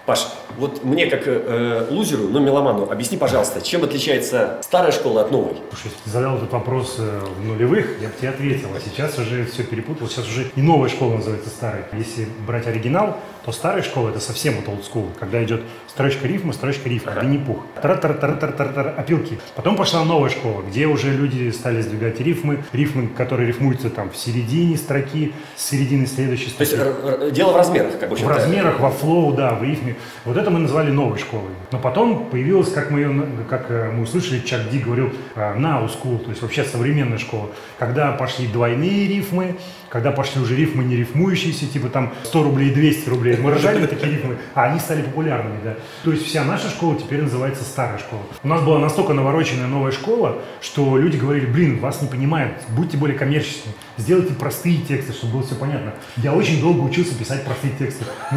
Паш, вот мне как лузеру, но меломану, объясни, пожалуйста, чем отличается старая школа от новой? Слушай, если ты задал этот вопрос в нулевых, я бы тебе ответил. А сейчас уже все перепутал. Сейчас уже и новая школа называется старой. Если брать оригинал, то старая школа — это совсем вот old school, когда идет строчка рифма, Винни-Пух. Тар-тар-тар-тар-тар-тар, опилки. Потом пошла новая школа, где уже люди стали сдвигать рифмы, которые рифмуются там в середине строки, с середины следующей строки. То есть дело в размерах, как бы. В размерах, во флоу, да, в рифме. Вот это мы назвали новой школой. Но потом появилась, как мы услышали, Чак Ди говорил, now school, то есть вообще современная школа. Когда пошли двойные рифмы, когда пошли уже рифмы не рифмующиеся, типа там 100 рублей, 200 рублей. Мы рожали на такие рифмы, а они стали популярными, да. То есть вся наша школа теперь называется старая школа. У нас была настолько навороченная новая школа, что люди говорили: блин, вас не понимают, будьте более коммерческими, сделайте простые тексты, чтобы было все понятно. Я очень долго учился писать простые тексты.